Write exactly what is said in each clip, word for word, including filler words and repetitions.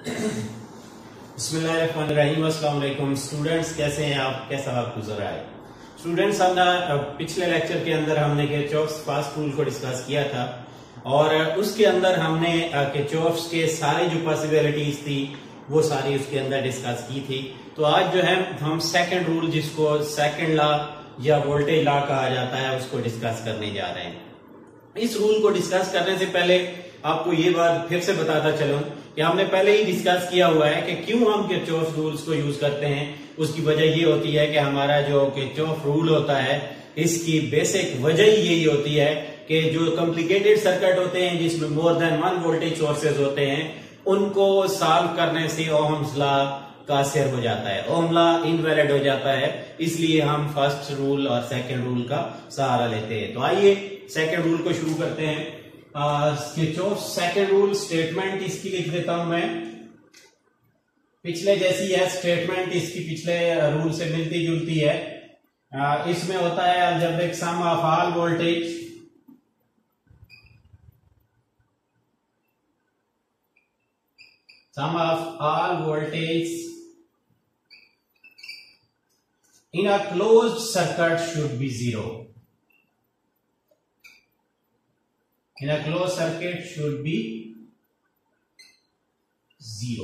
बिस्मिल्लाहिर्रहमानिर्रहीम। अस्सलाम वालेकुम स्टूडेंट्स, कैसे हैं आप? कैसा आप गुजर रहा है स्टूडेंट्स? हमने पिछले लेक्चर के अंदर हमने किरचॉफ्स फर्स्ट रूल को डिस्कस किया था और उसके अंदर हमने किरचॉफ्स के सारी जो पॉसिबिलिटीज थी वो सारी उसके अंदर डिस्कस की थी। तो आज जो है हम सेकंड रूल, जिसको सेकंड लॉ या वोल्टेज लॉ कहा जाता है, उसको डिस्कस करने जा रहे हैं। इस रूल को डिस्कस करने से पहले आपको ये बात फिर से बताता चलूं कि हमने पहले ही डिस्कस किया हुआ है कि क्यों हम किरचॉफ रूल्स को यूज करते हैं। उसकी वजह ये होती है कि हमारा जो किरचॉफ रूल होता है, इसकी बेसिक वजह ही यही होती है कि जो कॉम्प्लिकेटेड सर्किट होते हैं जिसमें more than one voltage sources होते हैं, उनको सॉल्व करने से ओहम्स लॉ कासिर हो जाता है, ओहम लॉ इनवैलिड हो जाता है। इसलिए हम फर्स्ट रूल और सेकंड रूल का सहारा लेते हैं। तो आइए सेकंड रूल को शुरू करते हैं। किरचॉफ सेकंड रूल स्टेटमेंट इसकी लिख देता हूं मैं, पिछले जैसी है स्टेटमेंट, इसकी पिछले रूल से मिलती जुलती है। आ, इसमें होता है algebraic sum of all voltage sum of all voltage in a closed circuit should be zero. In a closed circuit should be zero.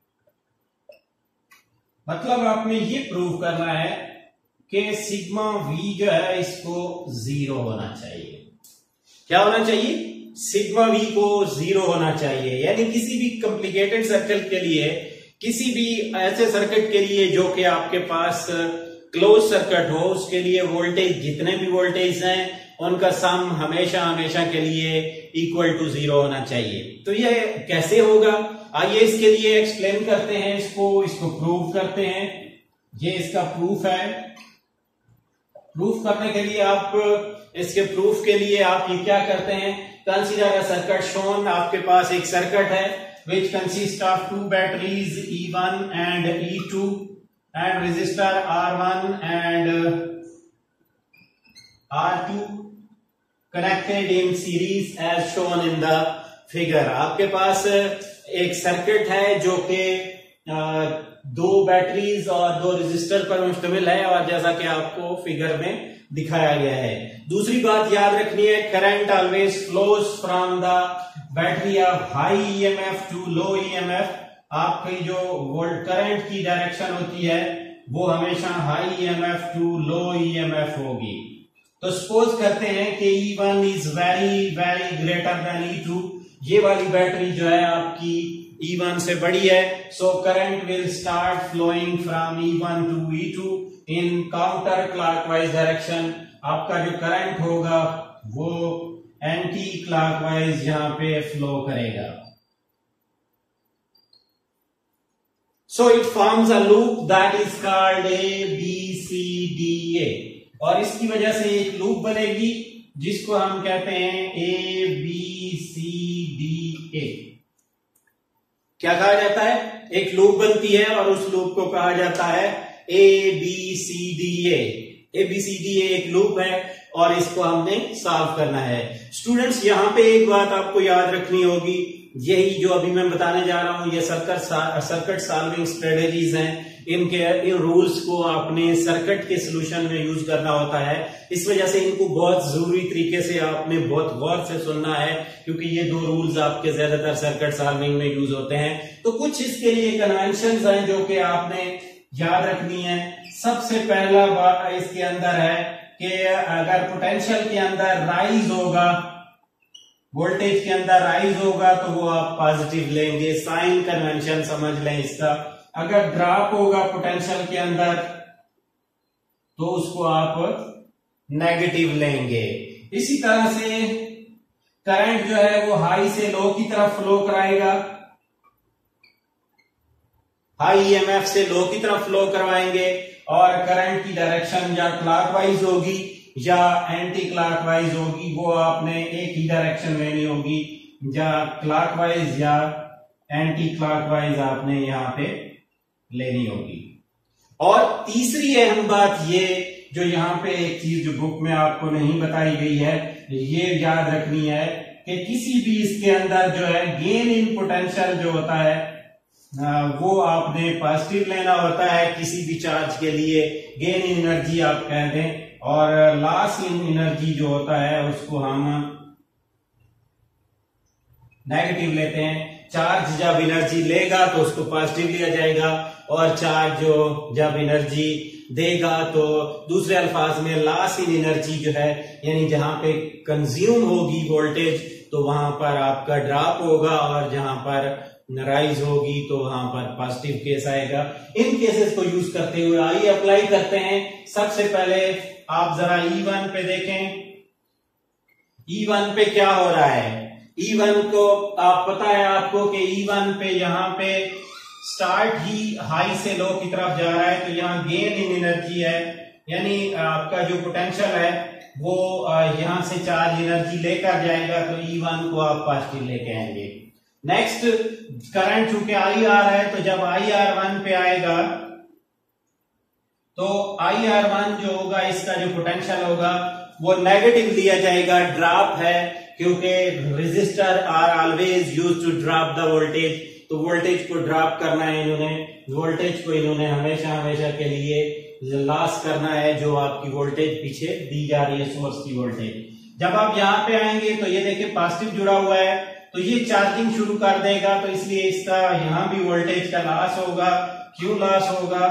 मतलब आपने ये प्रूव करना है कि सिग्मा वी जो है इसको जीरो होना चाहिए। क्या होना चाहिए? सिग्मा वी को जीरो होना चाहिए। यानी किसी भी कॉम्प्लिकेटेड सर्किट के लिए, किसी भी ऐसे सर्किट के लिए जो कि आपके पास क्लोज सर्किट हो, उसके लिए वोल्टेज, जितने भी वोल्टेज हैं उनका सम हमेशा हमेशा के लिए इक्वल टू जीरो होना चाहिए। तो ये कैसे होगा? आइए इसके लिए एक्सप्लेन करते हैं, इसको इसको प्रूव करते हैं। ये इसका प्रूफ है। प्रूफ करने के लिए आप इसके प्रूफ के लिए आप ये क्या करते हैं? Consider a circuit shown. आपके पास एक सर्किट है which consists of two batteries E one and E two and resistor R one and R two connected in series as shown in the figure। आपके पास एक सर्किट है जो कि दो बैटरीज और दो रेजिस्टर पर मुश्तमिल है, और जैसा कि आपको फिगर में दिखाया गया है। दूसरी बात याद रखनी है, current always flows from the battery of high EMF to low EMF. आपकी जो वोल्ट करंट की डायरेक्शन होती है वो हमेशा high EMF to low EMF होगी। तो सपोज करते हैं कि E one is very very greater than E two. ये वाली बैटरी जो है आपकी ई वन से बड़ी है, so current will start flowing from E one to E two in counter clockwise direction. आपका जो करंट होगा वो एंटी क्लॉकवाइज यहां पे फ्लो करेगा। So it forms a loop that is called A B C D A, और इसकी वजह से एक लूप बनेगी जिसको हम कहते हैं ए बी सी डी ए। क्या कहा जाता है? एक लूप बनती है और उस लूप को कहा जाता है A B C D A. A B C D A एक लूप है और इसको हमने सॉल्व करना है। स्टूडेंट्स, यहां पे एक बात आपको याद रखनी होगी, यही जो अभी मैं बताने जा रहा हूं, ये सर्किट सर्किट सॉल्विंग स्ट्रेटेजीज हैं। इनके इन रूल्स को आपने सर्किट के सोल्यूशन में यूज करना होता है। इस वजह से इनको बहुत जरूरी तरीके से आपने बहुत गौर से सुनना है, क्योंकि ये दो रूल्स आपके ज्यादातर सर्किट सॉल्विंग में यूज होते हैं। तो कुछ इसके लिए कन्वेंशंस हैं जो कि आपने याद रखनी है। सबसे पहला बात इसके अंदर है कि अगर पोटेंशियल के अंदर राइज होगा, वोल्टेज के अंदर राइज होगा, तो वो आप पॉजिटिव लेंगे। साइन कन्वेंशन समझ लें इसका। अगर ड्रॉप होगा पोटेंशियल के अंदर तो उसको आप नेगेटिव लेंगे। इसी तरह से करंट जो है वो हाई से लो की तरफ फ्लो कराएगा, हाई ईएमएफ से लो की तरफ फ्लो करवाएंगे, और करंट की डायरेक्शन या क्लॉकवाइज होगी या एंटी क्लॉकवाइज होगी, वो आपने एक ही डायरेक्शन लेनी होगी, या क्लॉकवाइज या एंटी क्लॉकवाइज आपने यहां पे लेनी होगी। और तीसरी अहम बात ये, जो यहां पे एक चीज जो बुक में आपको नहीं बताई गई है, ये याद रखनी है कि किसी भी इसके अंदर जो है गेन इन पोटेंशियल जो होता है वो आपने पॉजिटिव लेना होता है किसी भी चार्ज के लिए, गेन इन एनर्जी आप कह दें, और लॉस इन एनर्जी जो होता है उसको हम नेगेटिव लेते हैं। चार्ज जब एनर्जी लेगा तो उसको पॉजिटिव लिया जाएगा, और चार्ज जो जब एनर्जी देगा तो दूसरे अल्फाज में लॉस इन एनर्जी जो है, यानी जहां पे कंज्यूम होगी वोल्टेज तो वहां पर आपका ड्रॉप होगा, और जहां पर राइज होगी तो वहां पर पॉजिटिव केस आएगा। इन केसेस को यूज करते हुए आइए अप्लाई करते हैं। सबसे पहले आप जरा ई वन पे देखें, ई वन पे क्या हो रहा है। ई वन को आप पता है आपको कि ई वन पे यहाँ पे स्टार्ट ही हाई से लो की तरफ जा रहा है, तो यहाँ गेन इन एनर्जी है, यानी आपका जो पोटेंशियल है वो यहां से चार्ज एनर्जी लेकर जाएगा, तो ई वन को आप पॉजिटिव लेके आएंगे। नेक्स्ट करंट चूंकि आई आर है, तो जब आई आर वन पे आएगा तो आई आर वन जो होगा इसका जो पोटेंशियल होगा वो नेगेटिव लिया जाएगा, ड्रॉप है, क्योंकि resistor are always use to drop the voltage, तो वोल्टेज को ड्रॉप करना है इन्होंने, वोल्टेज को इन्होंने हमेशा हमेशा के लिए लॉस करना है जो आपकी वोल्टेज पीछे दी जा रही है सोर्स की वोल्टेज। जब आप यहां पे आएंगे तो ये देखिए पॉजिटिव जुड़ा हुआ है, तो ये चार्जिंग शुरू कर देगा, तो इसलिए इसका यहां भी वोल्टेज का लॉस होगा। क्यों लॉस होगा?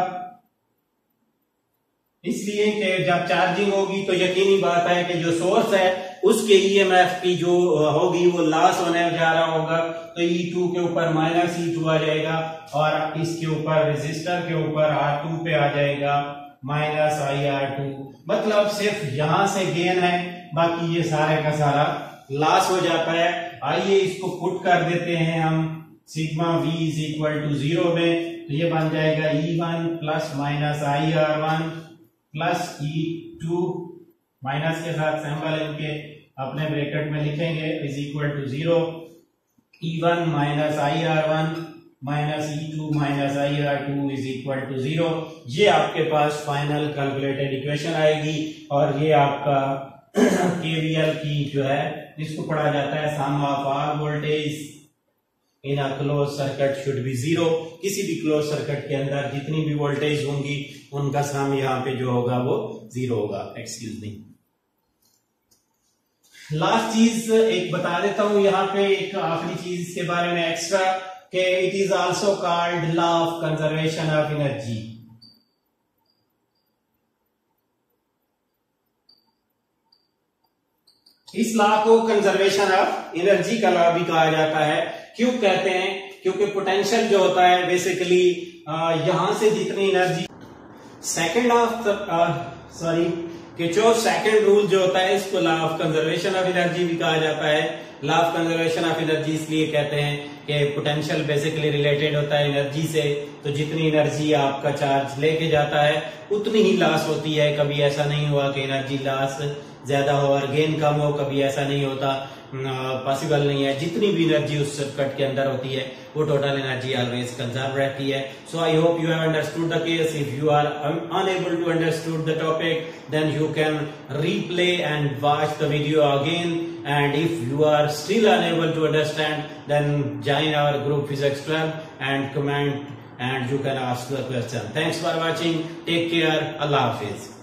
इसलिए कि जब चार्जिंग होगी तो यकीनी बात है कि जो सोर्स है उसके ईएमएफ की जो होगी वो लॉस होने जा रहा होगा, तो ई टू के ऊपर माइनस ई टू आ जाएगा, और इसके ऊपर रेजिस्टर के ऊपर आर टू पे आ जाएगा माइनस आई आर टू। मतलब सिर्फ यहां से गेन है, बाकी ये सारे का सारा लॉस हो जाता है। आइए इसको पुट कर देते हैं हम sigma V is equal to zero में, तो ये बन जाएगा E one plus minus I R one plus E two, minus के साथ सिंबल इनके अपने ब्रैकेट में लिखेंगे, is equal to zero, E one minus I R one minus E two minus I R two is equal to zero. ये आपके पास final calculated equation आएगी, और ये आपका केवीएल की जो है जिसको पढ़ा जाता है sum of all voltage in a close circuit should be zero. किसी भी क्लोज सर्किट के अंदर जितनी भी वोल्टेज होंगी उनका सम यहाँ पे जो होगा वो जीरो होगा। एक्सक्यूज मी, लास्ट चीज एक बता देता हूं यहाँ पे, एक आखिरी चीज इसके बारे में एक्स्ट्रा, कि it is also called law of conservation of energy. इस लॉ को कंजर्वेशन ऑफ एनर्जी का लॉ भी कहा जाता है। क्यों कहते हैं? क्योंकि पोटेंशियल जो होता है बेसिकली यहां से जितनी energy, second of sorry Kirchhoff second rule जो होता है इसको law of conservation of energy भी कहा जाता है। Law of conservation of energy इसलिए कहते हैं कि पोटेंशियल बेसिकली रिलेटेड होता है एनर्जी से, तो जितनी एनर्जी आपका चार्ज लेके जाता है उतनी ही लॉस होती है। कभी ऐसा नहीं हुआ कि एनर्जी लॉस ज्यादा हो और गेन कम हो, कभी ऐसा नहीं होता, पॉसिबल नहीं है। जितनी भी एनर्जी उस सर्किट के अंदर होती है वो टोटल एनर्जी ऑलवेज कंजर्व रहती है। So I hope you have understood the case. If you are unable to understood the topic then you can replay and watch the video again, and if you are still unable to understand then join our group physics club and comment and you can ask the question. Thanks for watching. Take care. Allah Hafiz.